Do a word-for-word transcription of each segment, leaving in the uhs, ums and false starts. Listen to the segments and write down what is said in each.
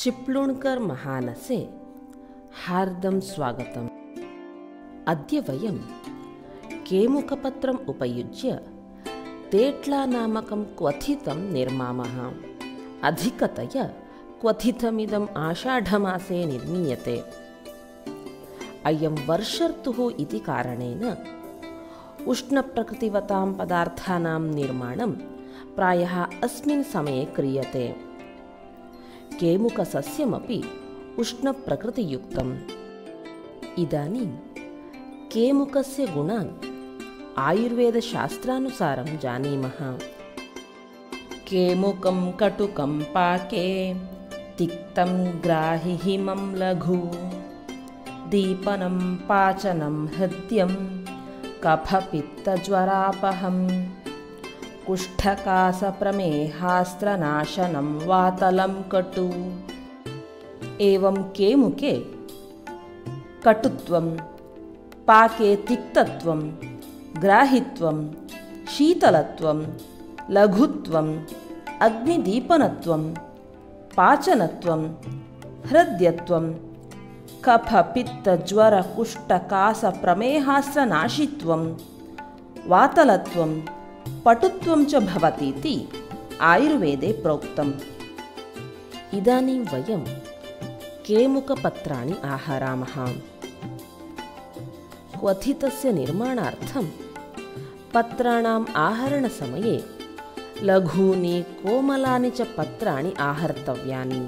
चिप्लुण्कर् महानसे हार्दं स्वागतम्। अद्य वयं केमुकपत्रम् उपयुज्य तेट्ला नामकं क्वथितं निर्मामः। अधिकतया क्वथितमिदम् आषाढमासे निर्मीयते। अयं वर्षर्तुः इति कारणेन उष्णप्रकृतिवतां पदार्थानां निर्माणं प्रायः अस्मिन् समये क्रियते। केमुकसस्यमपि उष्णप्रकृतियुक्तम्। इदानीं केमुकस्य गुणान् आयुर्वेदशास्त्रानुसारं जानीमः। केमुकं कटुकं पाके तिक्तं ग्राहिहिमं लघु दीपनं पाचनं हृद्यं कफपित्तज्वरापहं कुष्ठकासप्रमेहास्त्रनाशनं वातलं कटु। एवं केमुके कटुत्वं, पाके तिक्तत्वं, ग्राहित्वं, शीतलत्वं, लघुत्वं, अग्निदीपनत्वं, पाचनत्वं, हृद्यत्वं, कफपित्तज्वरकुष्ठकासप्रमेहास्त्रनाशित्वं, वातलत्वं, पटुत्वं च भवतीति आयुर्वेदे प्रोक्तम्। इदानीं वयं केमुकपत्राणि आहरामः। क्वथितस्य निर्माणार्थं पत्राणाम् आहरणसमये लघूनि कोमलानि च पत्राणि आहर्तव्यानि।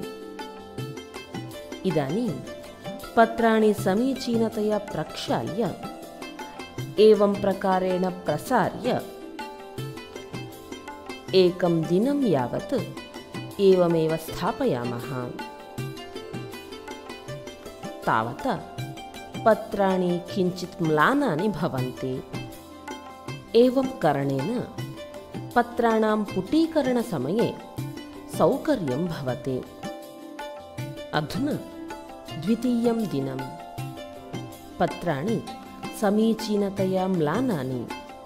इदानीं पत्राणि समीचीनतया प्रक्षाल्य एवं प्रकारेण प्रसार्य एकं दिनं यावत् एवमेव स्थापयामः। तावता पत्राणि किञ्चित् म्लानानि भवन्ति। एवं करणेन पत्राणां पुटीकरणसमये सौकर्यं भवति। अधुना द्वितीयं दिनं पत्राणि समीचीनतया म्लानानि।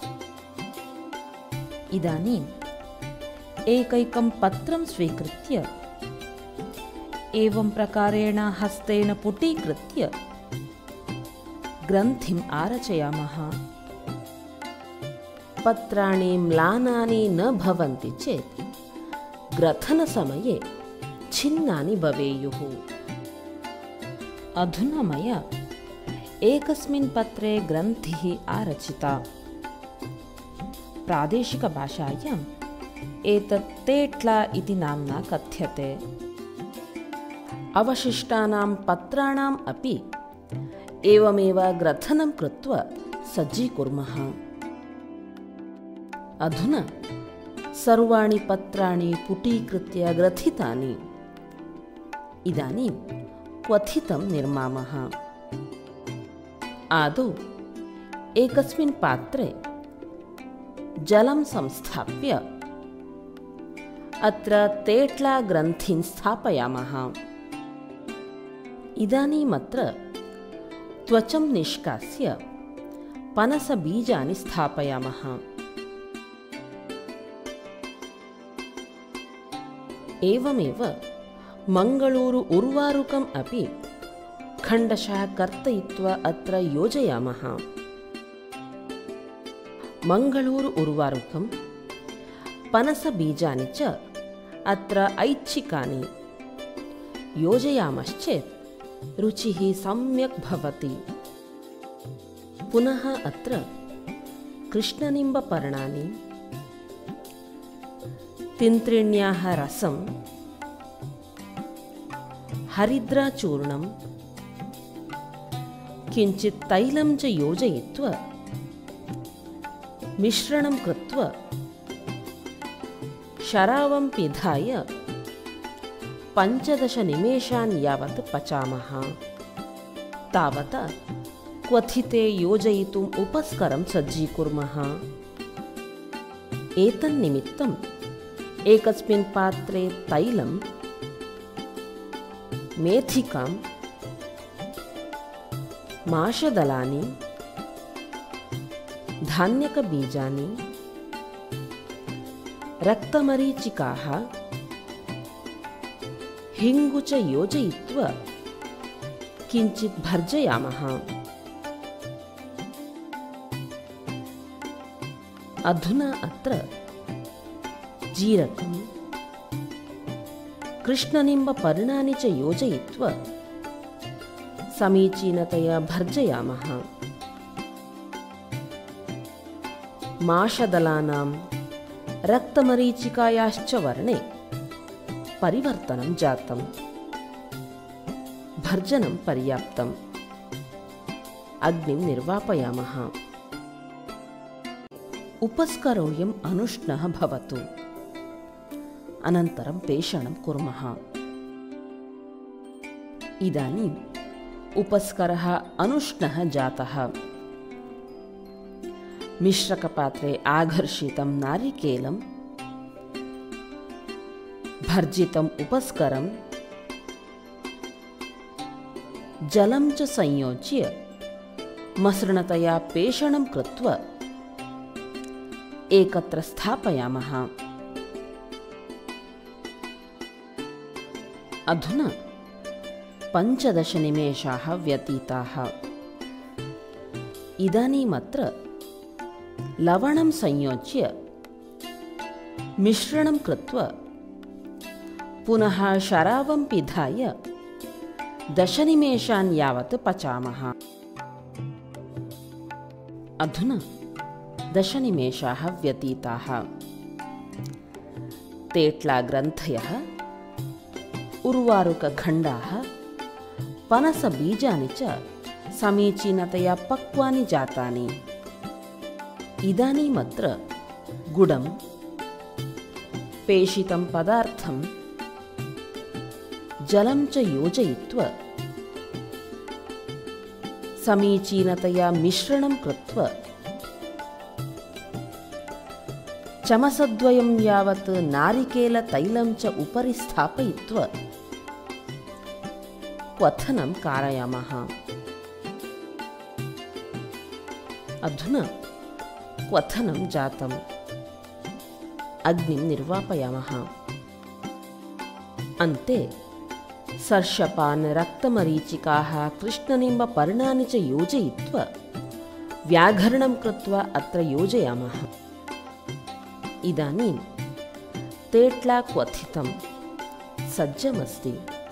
इदानीम् एकैकं पत्रं स्वीकृत्य एवं प्रकारेण हस्तेन पुटीकृत्य ग्रन्थिम् आरचयामः। पत्राणि म्लानानि न भवन्ति चेत् ग्रथनसमये छिन्नानि भवेयुः। अधुना मया एकस्मिन् पत्रे ग्रन्थिः आरचिता। प्रादेशिकभाषायाम् एतत् तेट्ला इति नाम्ना कथ्यते। अवशिष्टानां पत्राणाम् अपि एवमेव ग्रथनं कृत्वा सज्जीकुर्मः। अधुना सर्वाणि पत्राणि पुटीकृत्य ग्रथितानि। इदानीं क्वथितं निर्मामः। आदौ एकस्मिन् पात्रे जलं संस्थाप्य अत्र तेट्ला ग्रन्थिं स्थापयामः। इदानीमत्र त्वचं निष्कास्य पनसबीजानि स्थापयामः। एवमेव मङ्गलूरु उर्वारुकम् अपि खण्डशः कर्तयित्वा अत्र योजयामः। मङ्गलूरु उर्वारुकं पनसबीजानि च अत्र ऐच्छिकानि योजयामश्चेत् रुचिः सम्यक् भवति। पुनः अत्र कृष्णनिम्बपर्णानि, तिन्त्रिण्याः रसं, हरिद्राचूर्णं, किञ्चित् तैलं च योजयित्वा मिश्रणं कृत्वा शरावं पिधाय पञ्चदश निमेषान् यावत् पचामः। तावता क्वथिते योजयितुम् उपस्करं सज्जीकुर्मः। एतन्निमित्तम् एकस्मिन् पात्रे तैलं, मेथिकां, माषदलानि, धान्यकबीजानि, रक्तमरीचिकाः, हिङ्गु च योजयित्वा किञ्चित् भर्जयामः। अधुना अत्र जीरकं कृष्णनिम्बपर्णानि च योजयित्वा समीचीनतया भर्जयामः। माषदलानां रक्तमरीचिकायाश्च वर्णे परिवर्तनं जातम्। भर्जनं पर्याप्तम्। अग्निं निर्वापयामः। उपस्करोऽयम् अनुष्णः भवतु। अनन्तरं पेषणं कुर्मः। इदानीम् उपस्करः अनुष्णः जातः। मिश्रकपात्रे आघर्षितं नारिकेलं, भर्जितम् उपस्करं, जलं च संयोज्य मसृणतया पेषणं कृत्वा एकत्र स्थापयामः। अधुना पञ्चदशनिमेषाः व्यतीताः। इदानीमत्र लवणं संयोज्य मिश्रणं कृत्वा पुनः शरावं पिधाय दशनिमेषान् यावत् पचामः। अधुना दशनिमेषाः व्यतीताः। तेट्लाग्रन्थयः, उर्वारुकखण्डाः, पनसबीजानि च समीचीनतया पक्वानि जातानि। इदानीमत्र गुडं, पेषितं पदार्थं, जलं च योजयित्वा समीचीनतया मिश्रणं कृत्वा चमसद्वयं यावत् नारिकेलतैलं च उपरि स्थापयित्वा क्वथनं कारयामः। अधुना क्वथनं जातम्। अग्निं निर्वापयामः। अन्ते सर्षपान्, रक्तमरीचिकाः, कृष्णनिम्बपर्णानि च योजयित्वा व्याघरणं कृत्वा अत्र योजयामः। इदानीं तेट्ला क्वथितं सज्जमस्ति।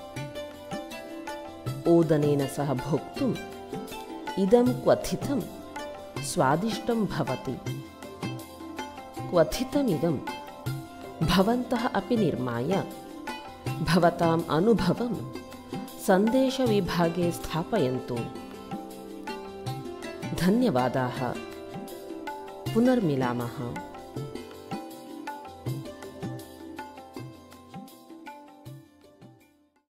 ओदनेन सह भोक्तुम् इदं क्वथितं स्वादिष्टं भवति। क्वथितमिदं भवन्तः अपि निर्माय भवताम् अनुभवं सन्देशविभागे स्थापयन्तु। धन्यवादाः। पुनर्मिलामः।